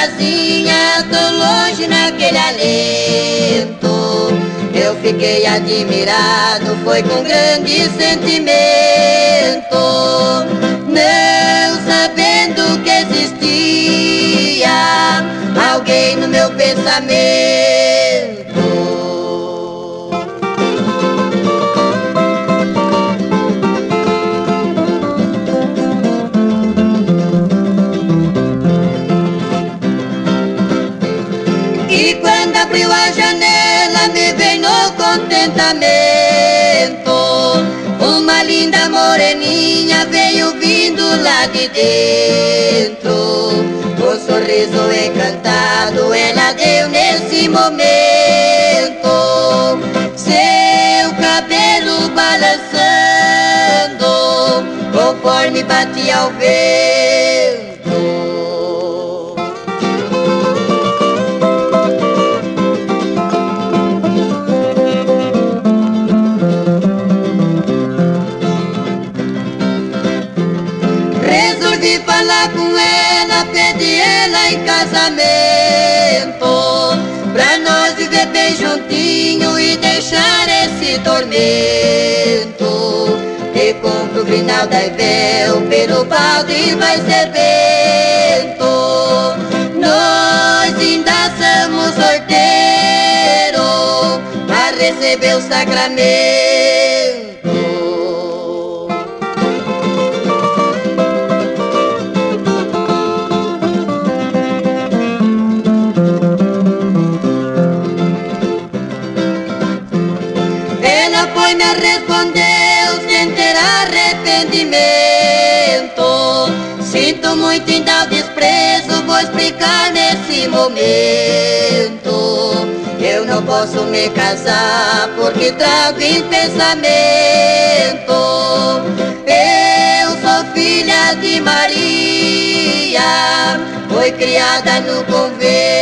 sozinha, tô longe naquele alento. Eu fiquei admirado, foi com grande sentimento, não sabendo que existia alguém no meu pensamento. E quando abriu a janela me veio no contentamento, uma linda moreninha veio vindo lá de dentro. Com um sorriso encantado ela deu nesse momento, seu cabelo balançando conforme batia o vento. Resolvi falar com ela, pedi ela em casamento, pra nós viver bem juntinho e deixar esse tormento. Te compro grinalda e véu, pelo balde vai ser vento. Nós ainda somos solteiros pra receber o sacramento. Foi me respondeu sem ter arrependimento: sinto muito em dar desprezo, vou explicar nesse momento. Eu não posso me casar porque trago em pensamento. Eu sou filha de Maria, foi criada no convento.